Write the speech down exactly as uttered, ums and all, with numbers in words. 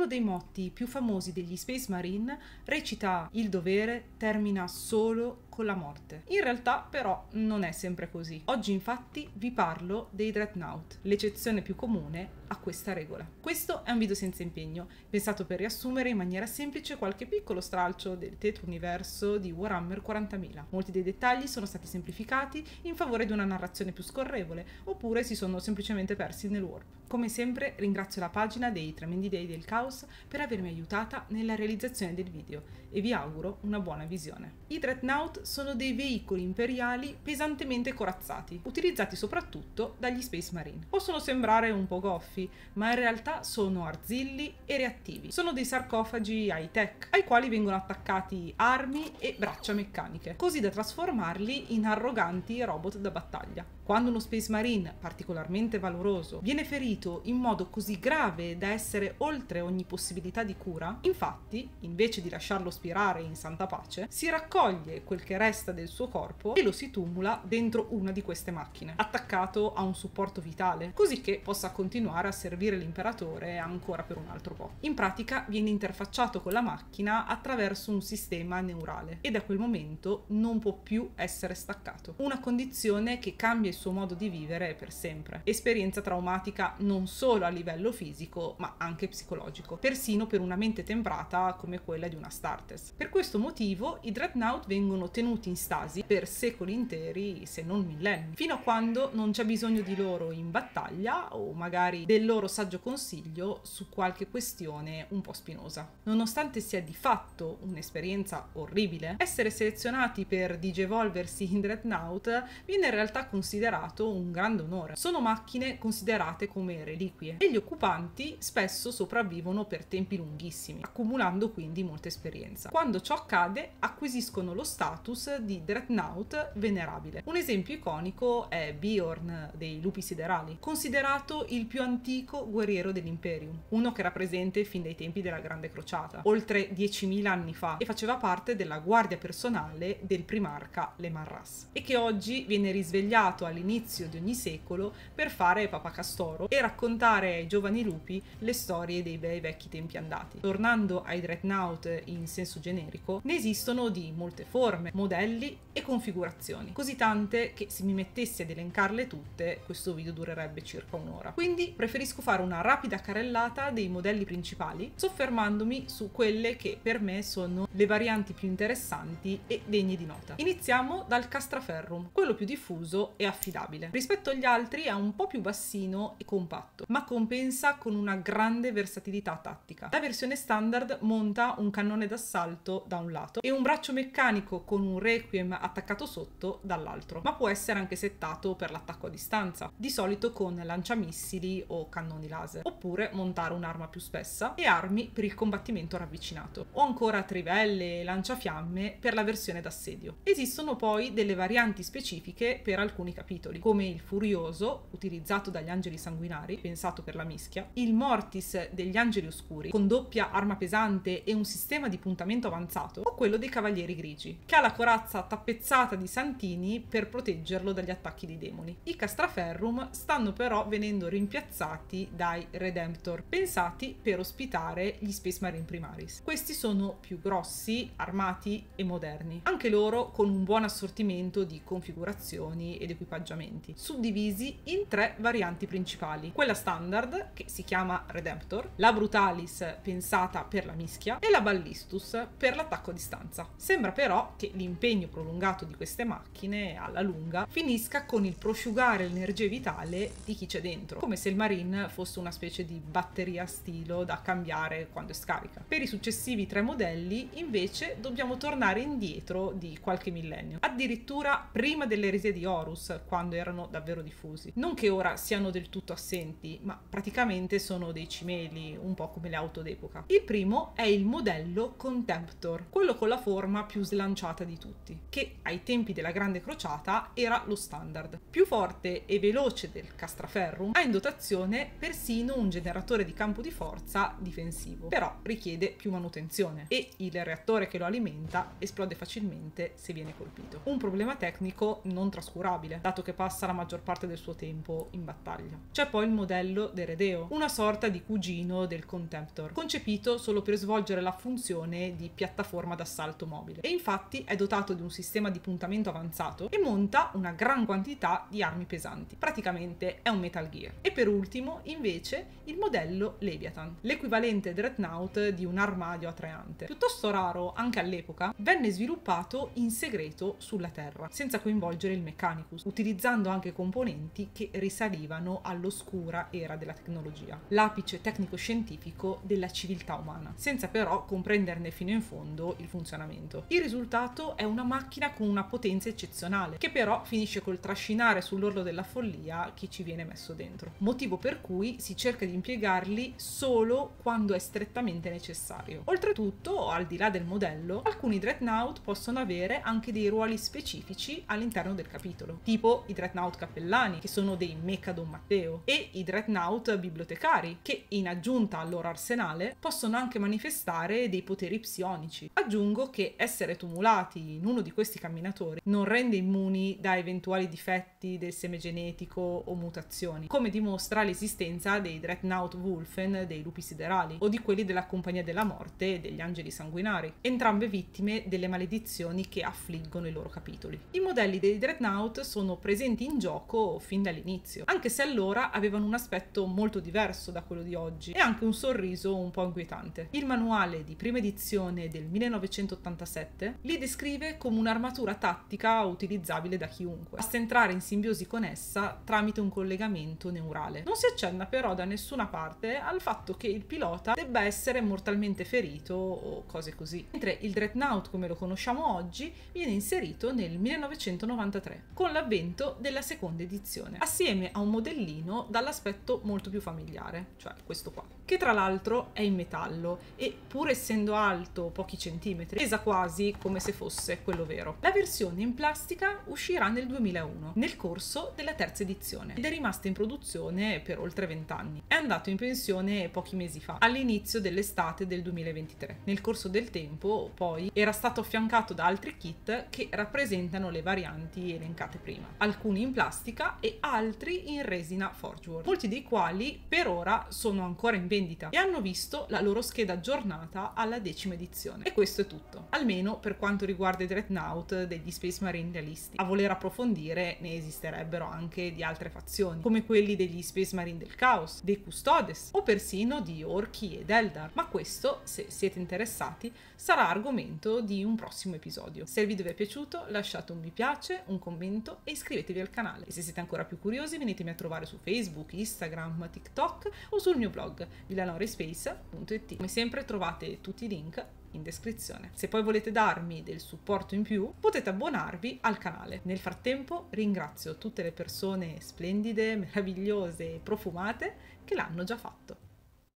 Uno dei motti più famosi degli Space Marine recita: il dovere termina solo con la morte. In realtà però non è sempre così. Oggi infatti vi parlo dei Dreadnought, l'eccezione più comune a questa regola. Questo è un video senza impegno, pensato per riassumere in maniera semplice qualche piccolo stralcio del tetro universo di Warhammer quarantamila. Molti dei dettagli sono stati semplificati in favore di una narrazione più scorrevole, oppure si sono semplicemente persi nel warp. Come sempre ringrazio la pagina dei Tremendi Dei del Caos per avermi aiutata nella realizzazione del video e vi auguro una buona visione. I Dreadnought sono dei veicoli imperiali pesantemente corazzati, utilizzati soprattutto dagli Space Marine. Possono sembrare un po' goffi, ma in realtà sono arzilli e reattivi. Sono dei sarcofagi high-tech, ai quali vengono attaccati armi e braccia meccaniche, così da trasformarli in arroganti robot da battaglia. Quando uno Space Marine particolarmente valoroso viene ferito in modo così grave da essere oltre ogni possibilità di cura, infatti, invece di lasciarlo spirare in santa pace, si raccoglie quel che resta del suo corpo e lo si tumula dentro una di queste macchine, attaccato a un supporto vitale, così che possa continuare a servire l'imperatore ancora per un altro po'. In pratica viene interfacciato con la macchina attraverso un sistema neurale e da quel momento non può più essere staccato. Una condizione che cambia il suo modo di vivere per sempre. Esperienza traumatica non solo a livello fisico, ma anche psicologico, persino per una mente temprata come quella di una Astartes. Per questo motivo i Dreadnought vengono tenuti in stasi per secoli interi, se non millenni, fino a quando non c'è bisogno di loro in battaglia o magari del loro saggio consiglio su qualche questione un po' spinosa. Nonostante sia di fatto un'esperienza orribile, essere selezionati per digevolversi in Dreadnought viene in realtà considerato un grande onore. Sono macchine considerate come reliquie e gli occupanti spesso sopravvivono per tempi lunghissimi, accumulando quindi molta esperienza. Quando ciò accade, acquisiscono lo status di Dreadnought venerabile. Un esempio iconico è Bjorn dei Lupi Siderali, considerato il più antico guerriero dell'Imperium, uno che era presente fin dai tempi della Grande Crociata, oltre diecimila anni fa, e faceva parte della guardia personale del primarca Le Marras, e che oggi viene risvegliato all'inizio di ogni secolo per fare papacastoro e raccontare ai giovani lupi le storie dei bei vecchi tempi andati. Tornando ai Dreadnought in senso generico, ne esistono di molte forme, modelli e configurazioni, così tante che se mi mettessi ad elencarle tutte questo video durerebbe circa un'ora. Quindi preferisco fare una rapida carrellata dei modelli principali, soffermandomi su quelle che per me sono le varianti più interessanti e degne di nota. Iniziamo dal Castraferrum, quello più diffuso e affidabile. Rispetto agli altri è un po' più bassino e compatto, ma compensa con una grande versatilità tattica. La versione standard monta un cannone d'assalto da un lato e un braccio meccanico con un Requiem attaccato sotto dall'altro, ma può essere anche settato per l'attacco a distanza, di solito con lanciamissili o cannoni laser, oppure montare un'arma più spessa e armi per il combattimento ravvicinato, o ancora trivelle e lanciafiamme per la versione d'assedio. Esistono poi delle varianti specifiche per alcuni capitoli, come il Furioso, utilizzato dagli Angeli Sanguinari, pensato per la mischia, il Mortis degli Angeli Oscuri, con doppia arma pesante e un sistema di puntamento avanzato, o quello dei Cavalieri Grigi, che ha la corazza tappezzata di santini per proteggerlo dagli attacchi dei demoni. I Castraferrum stanno però venendo rimpiazzati dai Redemptor, pensati per ospitare gli Space Marine Primaris. Questi sono più grossi, armati e moderni, anche loro con un buon assortimento di configurazioni ed equipaggiamenti, suddivisi in tre varianti principali: quella standard, che si chiama Redemptor, la Brutalis, pensata per la mischia, e la Ballistus per l'attacco a distanza. Sembra però che l'impegno prolungato di queste macchine, alla lunga, finisca con il prosciugare l'energia vitale di chi c'è dentro, come se il Marine fosse una specie di batteria a stilo da cambiare quando è scarica. Per i successivi tre modelli, invece, dobbiamo tornare indietro di qualche millennio, addirittura prima dell'eresia di Horus, quando erano davvero diffusi. Non che ora siano del tutto assenti, ma praticamente sono dei cimeli, un po' come le auto d'epoca. Il primo è il modello Contemptor, quello con la forma più slanciata di tutti, che ai tempi della Grande Crociata era lo standard. Più forte e veloce del Castraferrum, ha in dotazione persino un generatore di campo di forza difensivo, però richiede più manutenzione e il reattore che lo alimenta esplode facilmente se viene colpito. Un problema tecnico non trascurabile, dato dato che passa la maggior parte del suo tempo in battaglia. C'è poi il modello Deredeo, una sorta di cugino del Contemptor, concepito solo per svolgere la funzione di piattaforma d'assalto mobile, e infatti è dotato di un sistema di puntamento avanzato e monta una gran quantità di armi pesanti. Praticamente è un Metal Gear. E per ultimo, invece, il modello Leviathan, l'equivalente Dreadnought di un armadio a tre ante. Piuttosto raro anche all'epoca, venne sviluppato in segreto sulla Terra, senza coinvolgere il Mechanicus, utilizzando anche componenti che risalivano all'oscura era della tecnologia, l'apice tecnico-scientifico della civiltà umana, senza però comprenderne fino in fondo il funzionamento. Il risultato è una macchina con una potenza eccezionale, che però finisce col trascinare sull'orlo della follia chi ci viene messo dentro, motivo per cui si cerca di impiegarli solo quando è strettamente necessario. Oltretutto, al di là del modello, alcuni Dreadnought possono avere anche dei ruoli specifici all'interno del capitolo, tipo i Dreadnought cappellani, che sono dei mecha Don Matteo, e i Dreadnought bibliotecari, che in aggiunta al loro arsenale possono anche manifestare dei poteri psionici. Aggiungo che essere tumulati in uno di questi camminatori non rende immuni da eventuali difetti del seme genetico o mutazioni, come dimostra l'esistenza dei Dreadnought Wulfen dei lupi siderali o di quelli della Compagnia della Morte e degli Angeli Sanguinari, entrambe vittime delle maledizioni che affliggono i loro capitoli. I modelli dei Dreadnought sono presenti in gioco fin dall'inizio, anche se allora avevano un aspetto molto diverso da quello di oggi e anche un sorriso un po' inquietante. Il manuale di prima edizione del millenovecentottantasette li descrive come un'armatura tattica utilizzabile da chiunque. Basta entrare in simbiosi con essa tramite un collegamento neurale. Non si accenna però da nessuna parte al fatto che il pilota debba essere mortalmente ferito o cose così, mentre il Dreadnought come lo conosciamo oggi viene inserito nel millenovecentonovantatré con l'avvento della seconda edizione, assieme a un modellino dall'aspetto molto più familiare, cioè questo qua, che tra l'altro è in metallo e, pur essendo alto pochi centimetri, pesa quasi come se fosse quello vero. La versione in plastica uscirà nel duemilauno, nel corso della terza edizione, ed è rimasta in produzione per oltre vent'anni. È andato in pensione pochi mesi fa, all'inizio dell'estate del duemilaventitré. Nel corso del tempo, poi, era stato affiancato da altri kit che rappresentano le varianti elencate prima, alcuni in plastica e altri in resina Forgeworks, molti dei quali per ora sono ancora in vendita e hanno visto la loro scheda aggiornata alla decima edizione. E questo è tutto, almeno per quanto riguarda i Dreadnought degli Space Marine realisti. A voler approfondire ne esisterebbero anche di altre fazioni, come quelli degli Space Marine del Caos, dei Custodes o persino di Orchi ed Eldar, ma questo, se siete interessati, sarà argomento di un prossimo episodio. Se il video vi è piaciuto lasciate un mi piace, un commento e iscrivetevi al canale. E se siete ancora più curiosi venitemi a trovare su Facebook, Instagram, TikTok o sul mio blog villanoriaspace punto it. Come sempre trovate tutti i link in descrizione. Se poi volete darmi del supporto in più, potete abbonarvi al canale. Nel frattempo ringrazio tutte le persone splendide, meravigliose e profumate che l'hanno già fatto.